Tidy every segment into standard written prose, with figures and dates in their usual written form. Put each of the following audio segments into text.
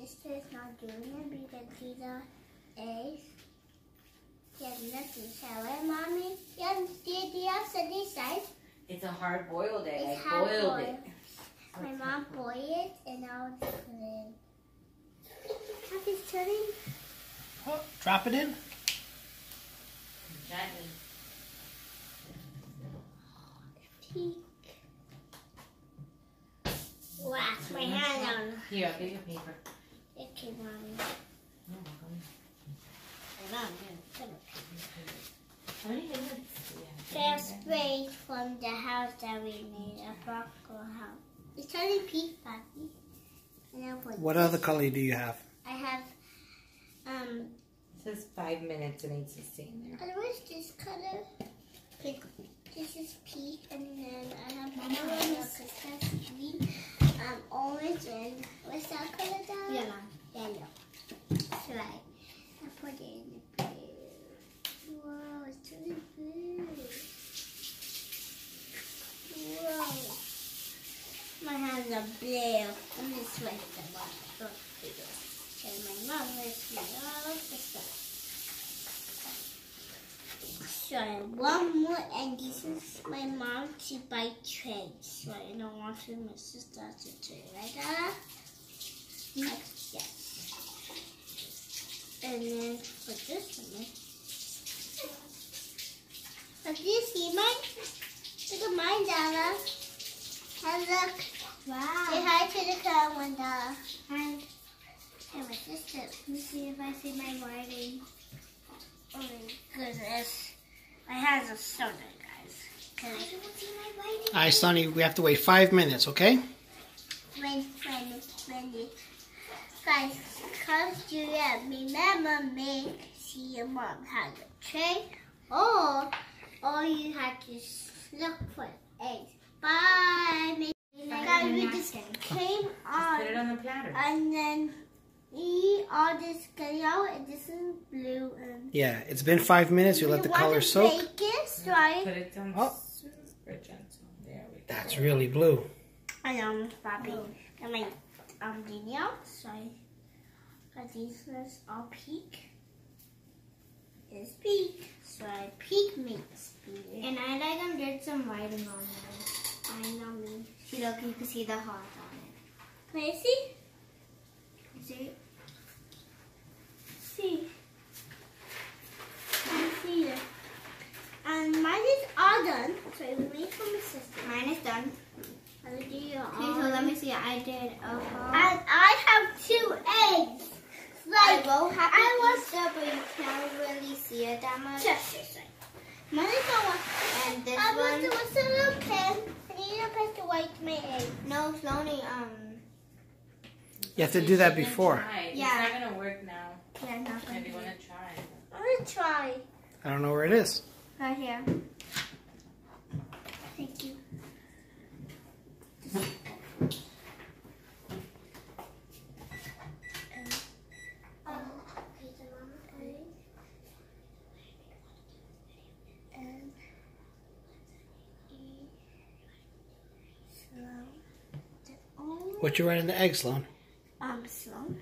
sister is not doing it because these are eggs. There's nothing shell, right, Mommy? Yeah, do you have sunny side? It's a hard-boiled egg. It's I boiled it. My mom boiled it and I'll just put it in. Happy's turning. Oh, drop it in. Gently. Peek. Wax my hand on. Here, I'll give you paper. Okay, Mommy. No, welcome. How many minutes? They're sprayed from the house that we made, a Bronco house. It's turning pink, Papi. What other color do you have? I have, It says 5 minutes and needs to stay in there. what's this color? Pink. This is pink, and then I have another one because that's green, orange, and what's that color, Dad? Yellow. Yellow. That's right. I put it in the blue. Whoa, it's turning blue. Whoa. My hands are blue. Let me sweat them up. And my mom lets me all the stuff. So one more, and this is my mom to buy trays. So I don't want to my sister to tray, right, Dada? Yes. And then for this one, do you see mine? Look at mine, Dada. And look. Wow. Say hi to the camera, Dada. Hi. And my sister. Let me see if I see my writing. Oh my goodness. My hands are so dirty, guys. I don't see my writing. All right, Sonny, we have to wait 5 minutes, okay? When guys, come to remember make see your mom has a tray, or you have to look for eggs. Bye. Guys, we just came on. Put it on the platter. And then all this yellow and this is blue. And Yeah, it's been 5 minutes. You let the color soak. Bake it, right? Put it on super gentle. There we go. That's really blue. I know, Bobby. And my Danielle, sorry. Because these ones are pink. It's pink. So pink makes pink. And I like them did some writing on it. I know me. See, look, you can see the heart on it. Can you see? See? See. I see it. And mine is all done. So it was made for my sister. Mine is done. I'll do your Okay, so let me see. I did a heart. And I have 2 eggs. I will have pizza, but you can't really see it that much. Just mine is the one. And this I one. what's a little pen? I need a pen to wipe my eggs. No, it's only You have to do that before. Yeah. It's not going to work now. Yeah, not gonna Maybe you do want it. to try. I'm gonna try. I don't know where it is. Right here. Thank you. What you write in the egg, Sloan? Sloan.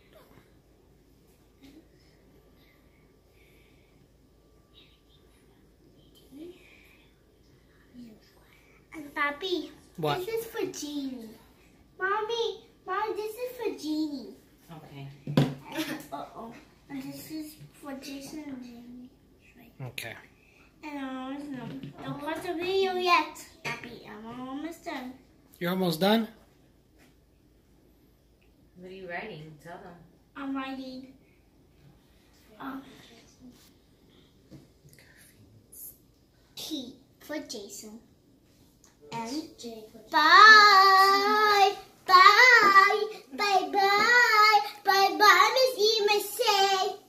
And Papi, What? this is for Jeannie. Mommy, Mom, this is for Jeannie. Okay. Uh-oh. And this is for Jason and Jeannie. Okay. And don't pause the video yet. Papi, I'm almost done. You're almost done? What are you writing? Tell them. I'm writing. T for Jason. And J for bye. Bye. Bye bye. Bye bye, Miss E. Say.